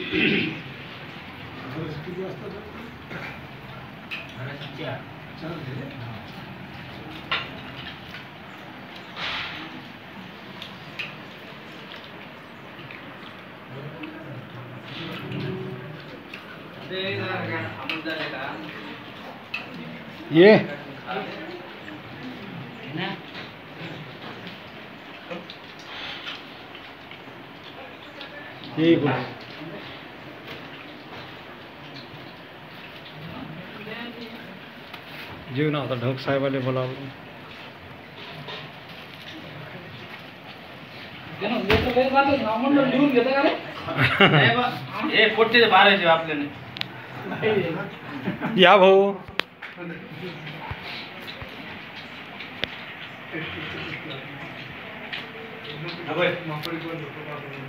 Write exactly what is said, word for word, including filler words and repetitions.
किती वाजता चार चार ये ये जीव ना ढोक साहेबाले बोलावलं या भाऊ अबे